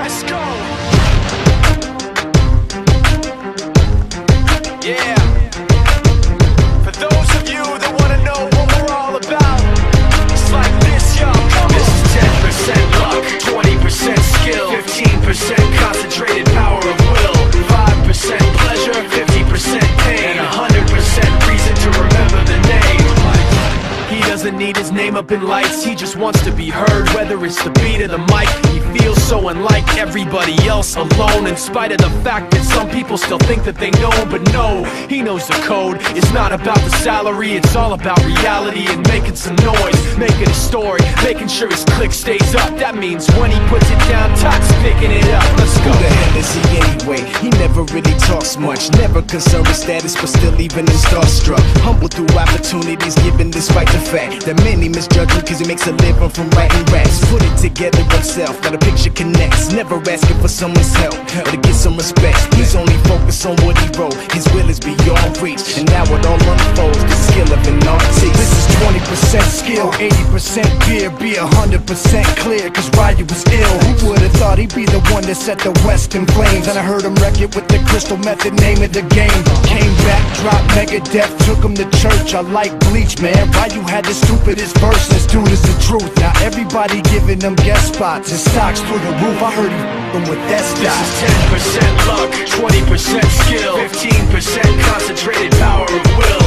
Let's go. Yeah. For those of you that want to know what we're all about, it's like this, y'all. Come on. This is 10% luck, 20% skill, 15% concentrated power of will, 5% pleasure, 50% pain, and 100% reason to remember the name. He doesn't need his name up in lights, he just wants to be heard, whether it's the beat of the mic. He feels so unlike everybody else, alone, in spite of the fact that some people still think that they know. But no, he knows the code. It's not about the salary, it's all about reality and making some noise, making a story, making sure his click stays up. That means when he puts it down, Todd's picking it up. Let's go. Who the hell is he anyway? He never really talks much, never concerned with status, but still even in starstruck. Humble through opportunities given despite the fact that many misjudge him cause he makes a living from writing raps. Put it together himself, got a picture connects, never asking for someone's help or to get some respect. He's only focused on what he wrote, his will is beyond reach, and now it all unfolds, the skill of an artist. This is 20% skill, 80% fear, be 100% clear, cause Ryu was ill. Who would've thought he'd be the one that set the West in flames? And I heard him wreck it with the crystal method, name of the game. Came back, dropped Megadeth, took him to church. I like Bleach, man. Ryu had the stupidest verse, this dude is the truth. Now everybody giving them guest spots, his stocks through the roof. I heard he f***ing with that stock. This is 10% luck, 20% skill, 15% concentrated power of will,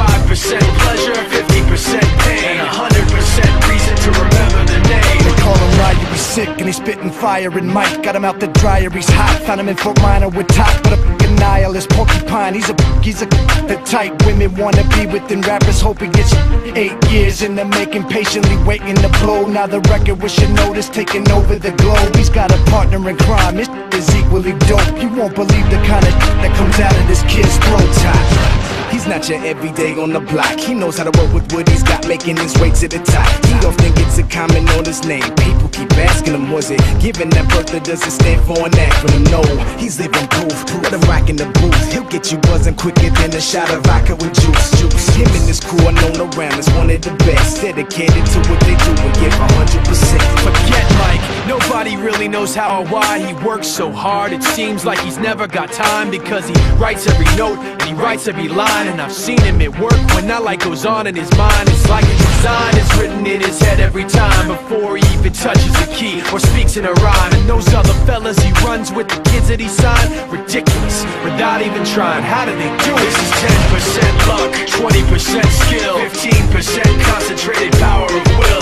5% pleasure, 50% pain, and 100% reason to remember the name. They call him Ryu, he's sick and he's spitting fire and Mike got him out the dryer, he's hot. Found him in Fort Minor with top, but a f***ing nihilist porcupine. He's the type women wanna be within rappers, hope he gets 8 years in the making, patiently waiting to blow. Now the record with your notice taking over the globe. He's got a partner in crime, his is equally dope. You won't believe the kind of that comes out of this kid's throat. He's not your everyday on the block. He knows how to work with what he's got, making his way to the top. He often gets a comment on his name. People keep asking him, was it given that birth or does it stand for an acronym? No, he's living proof. Let him rock in the booth. He'll get you buzzing quicker than a shot of vodka with juice. Him and his crew are known around as one of the best, dedicated to what they do and give 100%. Forget Mike, nobody really knows how or why he works so hard. It seems like he's never got time, because he writes every note and he writes every line. And I've seen him at work when that light goes on in his mind. It's like a design is written in his head every time, before he even touches a key or speaks in a rhyme. And those other fellas he runs with, the kids that he signed, ridiculous, without even trying. How do they do it? This is 10% luck, 20% skill, 15% concentrated power of will,